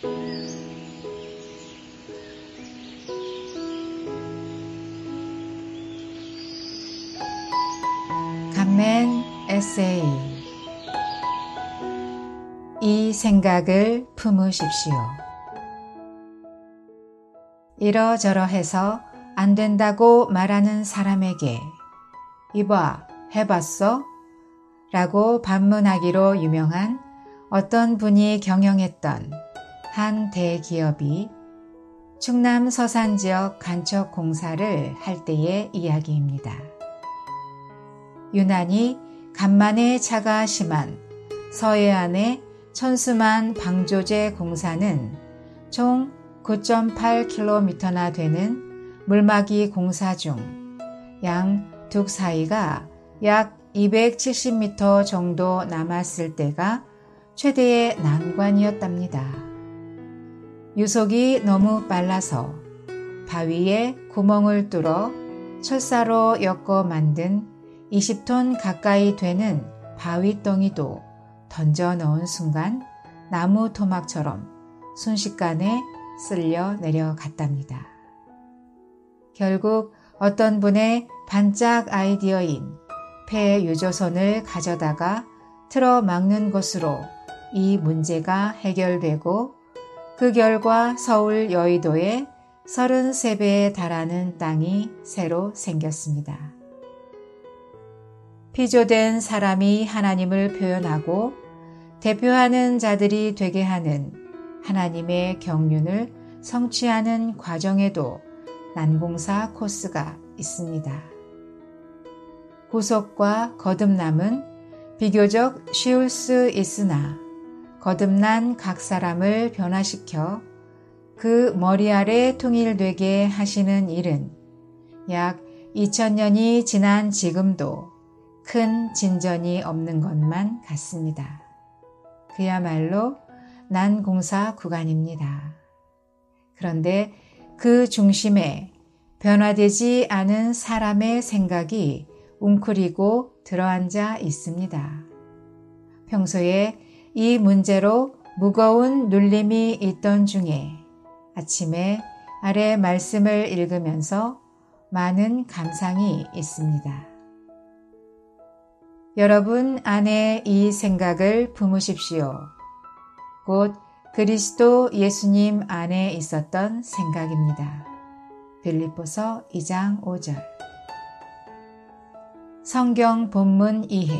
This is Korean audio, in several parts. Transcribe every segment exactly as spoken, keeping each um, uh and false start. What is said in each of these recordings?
감멘 에세이. 이 생각을 품으십시오. 이러저러해서 안 된다고 말하는 사람에게 이봐, 해봤어? 라고 반문하기로 유명한 어떤 분이 경영했던 한 대기업이 충남 서산 지역 간척 공사를 할 때의 이야기입니다. 유난히 간만에 차가 심한 서해안의 천수만 방조제 공사는 총 구 점 팔 킬로미터나 되는 물막이 공사 중 양 둑 사이가 약 이백칠십 미터 정도 남았을 때가 최대의 난관이었답니다. 유속이 너무 빨라서 바위에 구멍을 뚫어 철사로 엮어 만든 이십 톤 가까이 되는 바위덩이도 던져 넣은 순간 나무 토막처럼 순식간에 쓸려 내려갔답니다. 결국 어떤 분의 반짝 아이디어인 폐 유조선을 가져다가 틀어 막는 것으로 이 문제가 해결되고 그 결과 서울 여의도에 서른세 배에 달하는 땅이 새로 생겼습니다. 피조된 사람이 하나님을 표현하고 대표하는 자들이 되게 하는 하나님의 경륜을 성취하는 과정에도 난공사 코스가 있습니다. 구속과 거듭남은 비교적 쉬울 수 있으나 거듭난 각 사람을 변화시켜 그 머리 아래 통일되게 하시는 일은 약 이천 년이 지난 지금도 큰 진전이 없는 것만 같습니다. 그야말로 난공사 구간입니다. 그런데 그 중심에 변화되지 않은 사람의 생각이 웅크리고 들어앉아 있습니다. 평소에 이 문제로 무거운 눌림이 있던 중에 아침에 아래 말씀을 읽으면서 많은 감상이 있습니다. 여러분 안에 이 생각을 품으십시오. 곧 그리스도 예수님 안에 있었던 생각입니다. 빌립보서 이 장 오 절. 성경 본문 이해.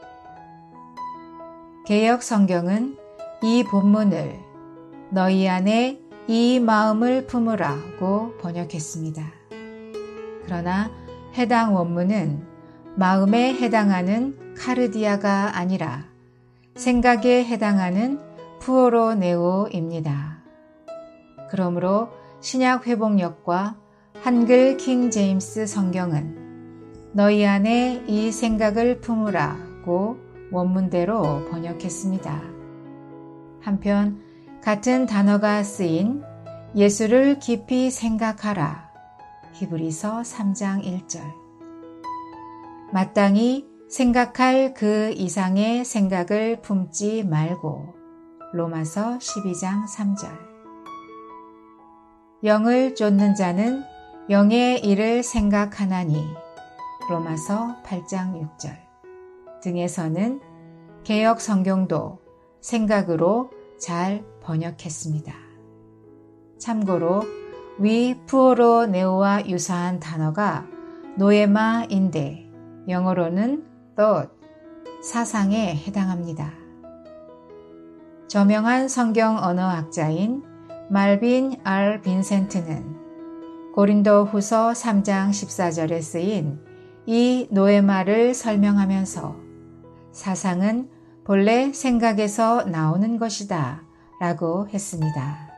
개역 성경은 이 본문을 너희 안에 이 마음을 품으라고 번역했습니다. 그러나 해당 원문은 마음에 해당하는 카르디아가 아니라 생각에 해당하는 푸오로네오입니다. 그러므로 신약 회복력과 한글 킹 제임스 성경은 너희 안에 이 생각을 품으라고 원문대로 번역했습니다. 한편 같은 단어가 쓰인 예수를 깊이 생각하라 히브리서 삼 장 일 절. 마땅히 생각할 그 이상의 생각을 품지 말고 로마서 십이 장 삼 절. 영을 쫓는 자는 영의 일을 생각하나니 로마서 팔 장 육 절 등에서는 개역 성경도 생각으로 잘 번역했습니다. 참고로 위 푸오로네오와 유사한 단어가 노에마인데 영어로는 thought, 사상에 해당합니다. 저명한 성경 언어학자인 말빈 알 빈센트는 고린도 후서 삼 장 십사 절에 쓰인 이 노에마를 설명하면서 사상은 본래 생각에서 나오는 것이다 라고 했습니다.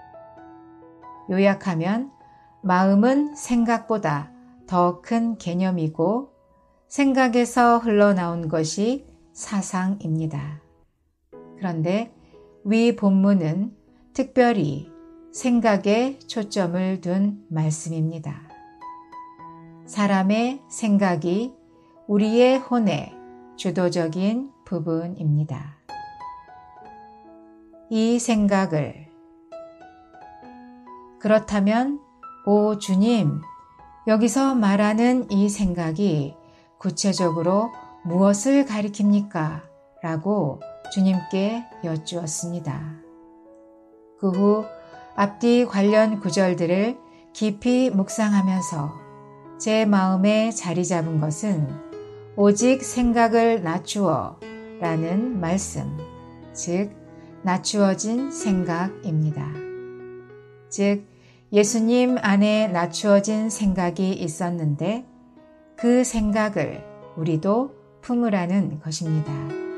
요약하면 마음은 생각보다 더 큰 개념이고 생각에서 흘러나온 것이 사상입니다. 그런데 위 본문은 특별히 생각에 초점을 둔 말씀입니다. 사람의 생각이 우리의 혼의 주도적인 부분입니다. 이 생각을 그렇다면 오 주님, 여기서 말하는 이 생각이 구체적으로 무엇을 가리킵니까? 라고 주님께 여쭈었습니다. 그 후 앞뒤 관련 구절들을 깊이 묵상하면서 제 마음에 자리 잡은 것은 오직 생각을 낮추어 라는 말씀, 즉 낮추어진 생각입니다. 즉 예수님 안에 낮추어진 생각이 있었는데 그 생각을 우리도 품으라는 것입니다.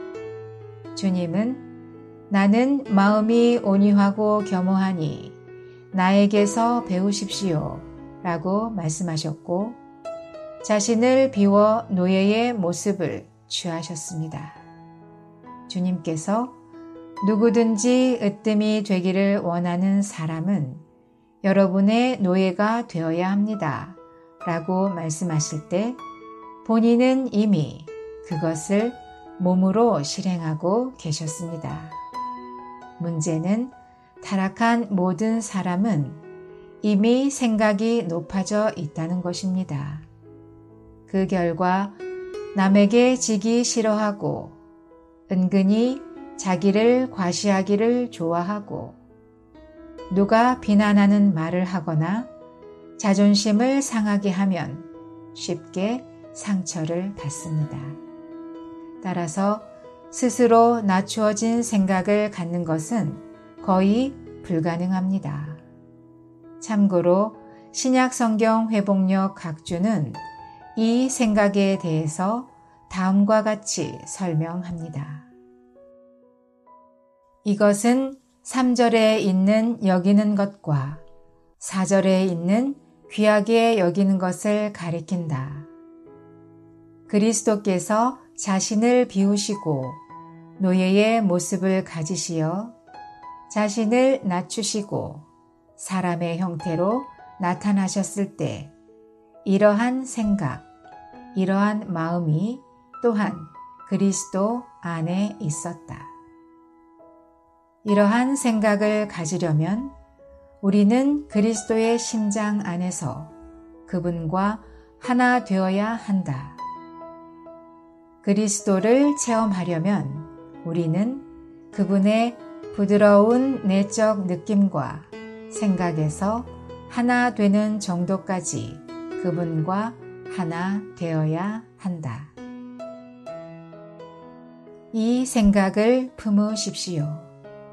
주님은 나는 마음이 온유하고 겸허하니 나에게서 배우십시오 라고 말씀하셨고 자신을 비워 노예의 모습을 취하셨습니다. 주님께서 누구든지 으뜸이 되기를 원하는 사람은 여러분의 노예가 되어야 합니다 라고 말씀하실 때 본인은 이미 그것을 몸으로 실행하고 계셨습니다. 문제는 타락한 모든 사람은 이미 생각이 높아져 있다는 것입니다. 그 결과 남에게 지기 싫어하고 은근히 자기를 과시하기를 좋아하고 누가 비난하는 말을 하거나 자존심을 상하게 하면 쉽게 상처를 받습니다. 따라서 스스로 낮추어진 생각을 갖는 것은 거의 불가능합니다. 참고로 신약성경 회복력 각주는 이 생각에 대해서 다음과 같이 설명합니다. 이것은 삼 절에 있는 여기는 것과 사 절에 있는 귀하게 여기는 것을 가리킨다. 그리스도께서 자신을 비우시고 노예의 모습을 가지시어 자신을 낮추시고 사람의 형태로 나타나셨을 때 이러한 생각, 이러한 마음이 또한 그리스도 안에 있었다. 이러한 생각을 가지려면 우리는 그리스도의 심장 안에서 그분과 하나 되어야 한다. 그리스도를 체험하려면 우리는 그분의 부드러운 내적 느낌과 생각에서 하나 되는 정도까지 그분과 하나 되어야 한다. 이 생각을 품으십시오.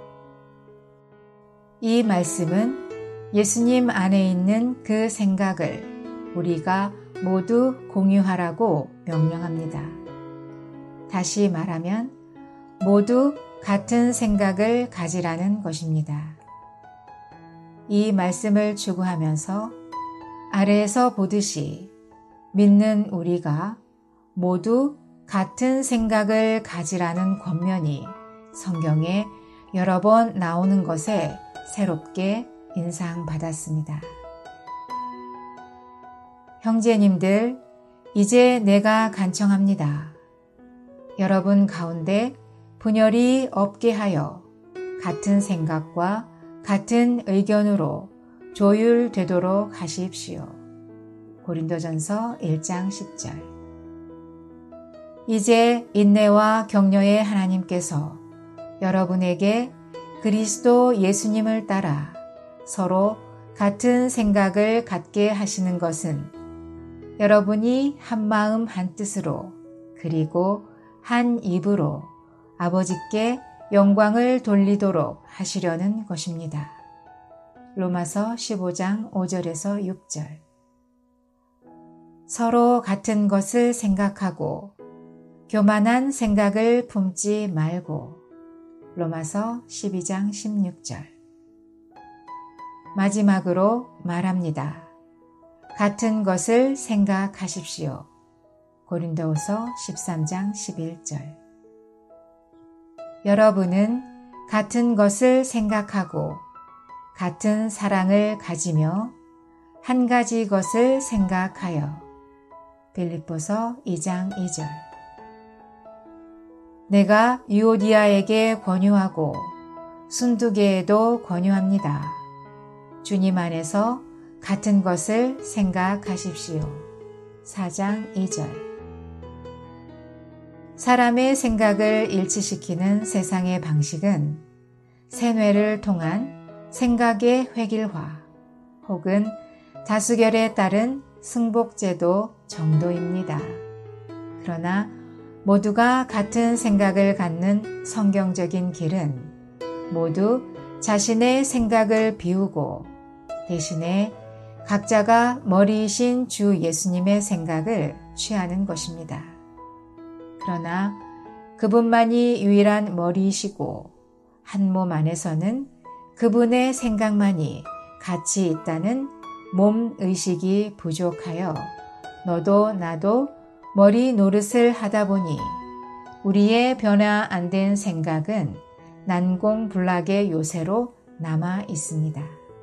이 말씀은 예수님 안에 있는 그 생각을 우리가 모두 공유하라고 명령합니다. 다시 말하면 모두 같은 생각을 가지라는 것입니다. 이 말씀을 추구하면서 아래에서 보듯이 믿는 우리가 모두 같은 생각을 가지라는 권면이 성경에 여러 번 나오는 것에 새롭게 인상받았습니다. 형제님들, 이제 내가 간청합니다. 여러분 가운데 분열이 없게 하여 같은 생각과 같은 의견으로 조율되도록 하십시오. 고린도전서 일 장 십 절. 이제 인내와 격려의 하나님께서 여러분에게 그리스도 예수님을 따라 서로 같은 생각을 갖게 하시는 것은 여러분이 한 마음 한 뜻으로 그리고 한 입으로 아버지께 영광을 돌리도록 하시려는 것입니다. 로마서 십오 장 오 절에서 육 절. 서로 같은 것을 생각하고 교만한 생각을 품지 말고 로마서 십이 장 십육 절. 마지막으로 말합니다. 같은 것을 생각하십시오. 고린도후서 십삼 장 십일 절. 여러분은 같은 것을 생각하고 같은 사랑을 가지며 한 가지 것을 생각하여 빌립보서 이 장 이 절. 내가 유오디아에게 권유하고 순두계에도 권유합니다. 주님 안에서 같은 것을 생각하십시오. 사 장 이 절. 사람의 생각을 일치시키는 세상의 방식은 세뇌를 통한 생각의 획일화 혹은 다수결에 따른 승복제도 정도입니다. 그러나 모두가 같은 생각을 갖는 성경적인 길은 모두 자신의 생각을 비우고 대신에 각자가 머리이신 주 예수님의 생각을 취하는 것입니다. 그러나 그분만이 유일한 머리이시고 한 몸 안에서는 그분의 생각만이 같이 있다는 몸 의식이 부족하여 너도 나도 머리 노릇을 하다 보니 우리의 변화 안 된 생각은 난공불락의 요새로 남아 있습니다.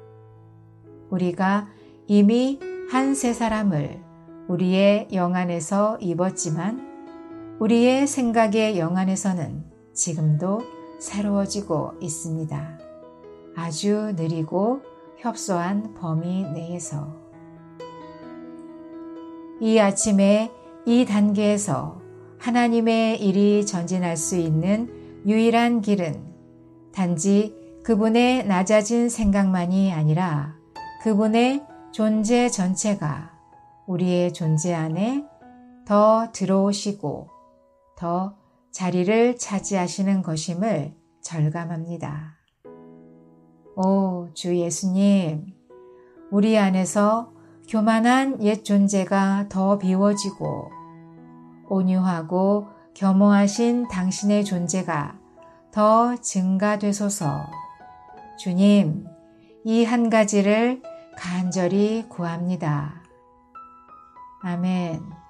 우리가 이미 한 새 사람을 우리의 영 안에서 입었지만 우리의 생각의 영 안에서는 지금도 새로워지고 있습니다. 아주 느리고 협소한 범위 내에서. 이 아침에 이 단계에서 하나님의 일이 전진할 수 있는 유일한 길은 단지 그분의 낮아진 생각만이 아니라 그분의 존재 전체가 우리의 존재 안에 더 들어오시고 더 자리를 차지하시는 것임을 절감합니다. 오, 주 예수님, 우리 안에서 교만한 옛 존재가 더 비워지고 온유하고 겸허하신 당신의 존재가 더 증가되소서. 주님, 이 한 가지를 간절히 구합니다. 아멘.